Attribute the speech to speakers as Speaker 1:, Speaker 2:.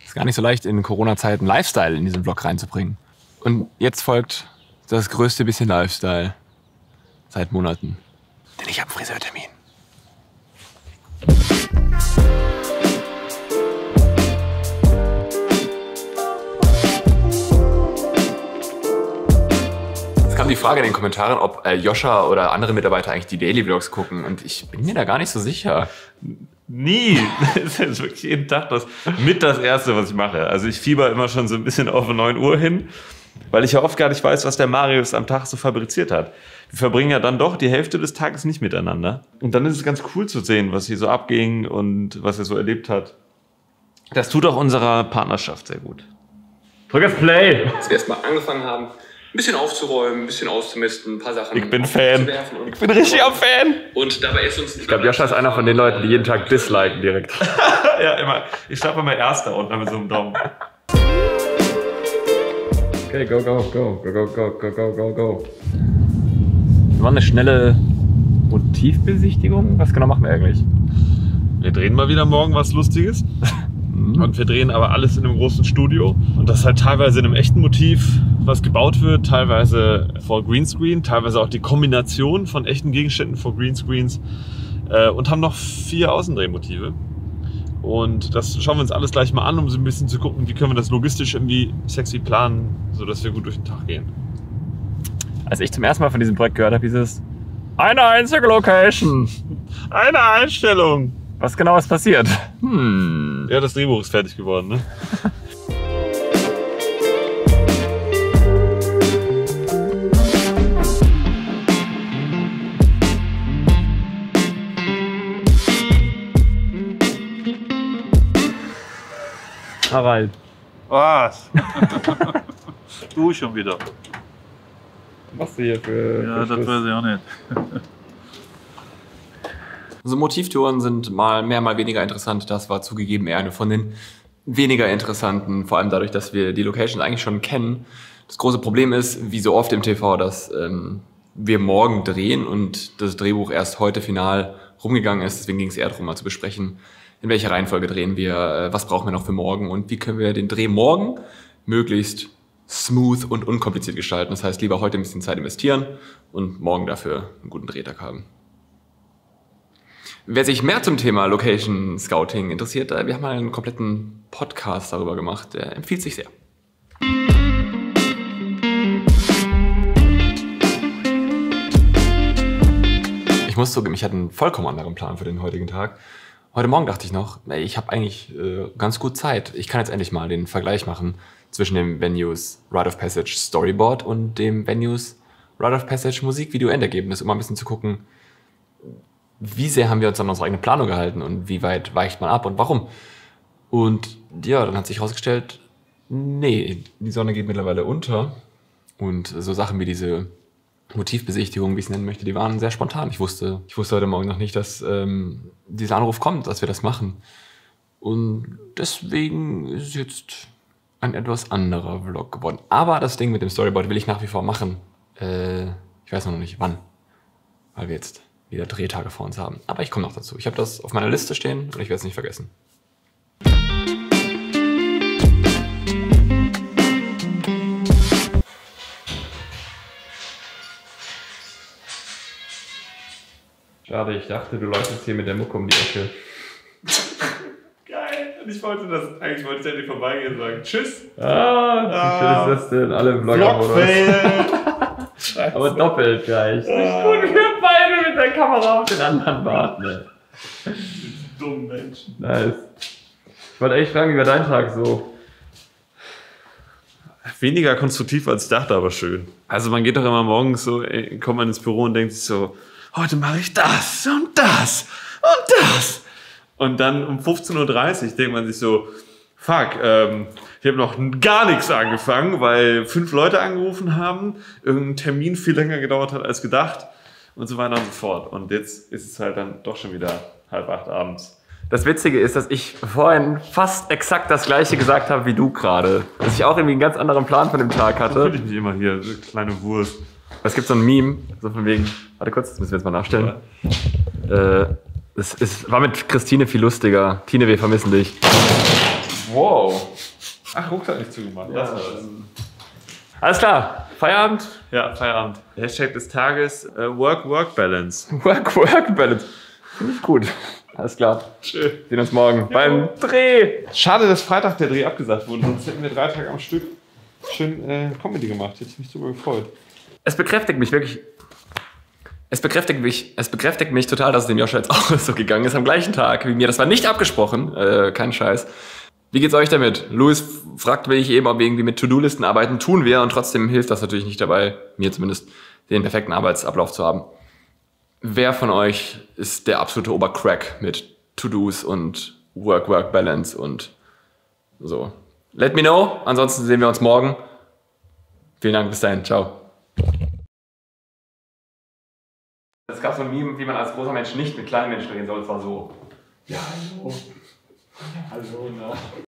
Speaker 1: Ist gar nicht so leicht, in Corona-Zeiten Lifestyle in diesen Vlog reinzubringen. Und jetzt folgt das größte bisschen Lifestyle seit Monaten. Denn ich habe einen Friseurtermin. Es kam die Frage in den Kommentaren, ob Joscha oder andere Mitarbeiter eigentlich die Daily Vlogs gucken. Und ich bin mir da gar nicht so sicher.
Speaker 2: Nie. Das ist wirklich jeden Tag das Erste, was ich mache. Also ich fieber immer schon so ein bisschen auf 9 Uhr hin, weil ich ja oft gar nicht weiß, was der Marius am Tag so fabriziert hat. Wir verbringen ja dann doch die Hälfte des Tages nicht miteinander. Und dann ist es ganz cool zu sehen, was hier so abging und was er so erlebt hat. Das tut auch unserer Partnerschaft sehr gut. Drück auf Play!
Speaker 1: Dass wir erstmal angefangen haben, ein bisschen aufzuräumen, ein bisschen auszumisten, ein paar Sachen
Speaker 2: Ich bin Fan. Ich bin richtig am Fan.
Speaker 1: Und dabei ist uns...
Speaker 3: Ich glaube, Joscha ist einer von den Leuten, die jeden Tag disliken direkt.
Speaker 2: Ja, immer. Ich starte immer Erster unten mit so einem Daumen.
Speaker 3: Okay, go, go, go, go, go, go, go, go, go, go.
Speaker 1: Wir machen eine schnelle Motivbesichtigung. Was genau machen wir eigentlich?
Speaker 2: Wir drehen mal wieder morgen was Lustiges. Und wir drehen aber alles in einem großen Studio. Und das halt teilweise in einem echten Motiv, was gebaut wird, teilweise vor Greenscreen, teilweise auch die Kombination von echten Gegenständen vor Greenscreens. Und haben noch 4 Außendrehmotive. Und das schauen wir uns alles gleich mal an, um so ein bisschen zu gucken, wie können wir das logistisch irgendwie sexy planen, sodass wir gut durch den Tag gehen.
Speaker 1: Als ich zum ersten Mal von diesem Projekt gehört habe, hieß es: eine einzige Location.
Speaker 2: Eine Einstellung.
Speaker 1: Was genau ist passiert?
Speaker 2: Ja, das Drehbuch ist fertig geworden, ne?
Speaker 1: Harald.
Speaker 2: Was? Du schon wieder.
Speaker 3: Was machst du hier für...
Speaker 2: Ja, das weiß ich auch nicht.
Speaker 1: So Motivtouren sind mal mehr, mal weniger interessant. Das war zugegeben eher eine von den weniger interessanten, vor allem dadurch, dass wir die Locations eigentlich schon kennen. Das große Problem ist, wie so oft im TV, dass wir morgen drehen und das Drehbuch erst heute final rumgegangen ist. Deswegen ging es eher darum, mal zu besprechen, in welcher Reihenfolge drehen wir, was brauchen wir noch für morgen und wie können wir den Dreh morgen möglichst smooth und unkompliziert gestalten. Das heißt, lieber heute ein bisschen Zeit investieren und morgen dafür einen guten Drehtag haben. Wer sich mehr zum Thema Location Scouting interessiert, wir haben mal einen kompletten Podcast darüber gemacht. Der empfiehlt sich sehr. Ich muss zugeben, ich hatte einen vollkommen anderen Plan für den heutigen Tag. Heute Morgen dachte ich noch, ich habe eigentlich ganz gut Zeit. Ich kann jetzt endlich mal den Vergleich machen zwischen dem Venues Rite of Passage Storyboard und dem Venues Rite of Passage Musikvideo-Endergebnis, um mal ein bisschen zu gucken, wie sehr haben wir uns an unsere eigene Planung gehalten und wie weit weicht man ab und warum. Und ja, dann hat sich herausgestellt, nee, die Sonne geht mittlerweile unter. Und so Sachen wie diese Motivbesichtigung, wie ich es nennen möchte, die waren sehr spontan. Ich wusste heute Morgen noch nicht, dass dieser Anruf kommt, dass wir das machen. Und deswegen ist es jetzt ein etwas anderer Vlog geworden. Aber das Ding mit dem Storyboard will ich nach wie vor machen. Ich weiß noch nicht wann, weil wir jetzt wieder Drehtage vor uns haben. Aber ich komme noch dazu. Ich habe das auf meiner Liste stehen und ich werde es nicht vergessen.
Speaker 3: Schade, ich dachte, du läufst jetzt hier mit der Mucke um die Ecke.
Speaker 2: Geil. Und ich wollte das, eigentlich wollte ich endlich vorbeigehen und sagen Tschüss.
Speaker 3: Wie schön ist das denn? Alle Vlogger-Modus. Aber doppelt gleich. Nicht gut, wir beide mit der Kamera auf den anderen warten.
Speaker 2: Dummen Menschen.
Speaker 3: Nice. Ich wollte echt fragen, wie war dein Tag so?
Speaker 2: Weniger konstruktiv als ich dachte, aber schön. Also man geht doch immer morgens so, kommt man ins Büro und denkt sich so, heute mache ich das und das und das. Und dann um 15:30 Uhr denkt man sich so, fuck, ich habe noch gar nichts angefangen, weil 5 Leute angerufen haben, irgendein Termin viel länger gedauert hat als gedacht und so weiter und so fort. Und jetzt ist es halt dann doch schon wieder 7:30 abends.
Speaker 1: Das Witzige ist, dass ich vorhin fast exakt das Gleiche gesagt habe wie du gerade. Dass ich auch irgendwie einen ganz anderen Plan von dem Tag hatte.
Speaker 2: Fühle ich mich immer hier, so kleine Wurst.
Speaker 1: Es gibt so ein Meme, so von wegen, warte kurz, das müssen wir jetzt mal nachstellen. Es war mit Christine viel lustiger. Tine, wir vermissen dich.
Speaker 3: Wow.
Speaker 2: Ach, Rucksack nicht zugemacht. Das war das.
Speaker 1: Alles klar, Feierabend?
Speaker 2: Ja, Feierabend. Hashtag des Tages Work-Work-Balance.
Speaker 1: Work-Balance. Finde ich gut. Alles klar.
Speaker 2: Schön.
Speaker 1: Sehen uns morgen beim Dreh.
Speaker 2: Schade, dass Freitag der Dreh abgesagt wurde, sonst hätten wir 3 Tage am Stück schön Comedy gemacht. Hätte ich mich super gefreut.
Speaker 1: Es bekräftigt mich wirklich. Es bekräftigt mich total, dass es dem Joscha jetzt auch so gegangen ist am gleichen Tag wie mir. Das war nicht abgesprochen. Kein Scheiß. Wie geht's euch damit? Louis fragt mich eben, ob wir irgendwie mit To-Do-Listen arbeiten. Tun wir und trotzdem hilft das natürlich nicht dabei, mir zumindest, den perfekten Arbeitsablauf zu haben. Wer von euch ist der absolute Obercrack mit To-Dos und Work-Balance und so? Let me know. Ansonsten sehen wir uns morgen. Vielen Dank, bis dahin. Ciao. Es gab so ein Meme, wie man als großer Mensch nicht mit kleinen Menschen reden soll. Es war so. Ja, hallo. Hallo, no.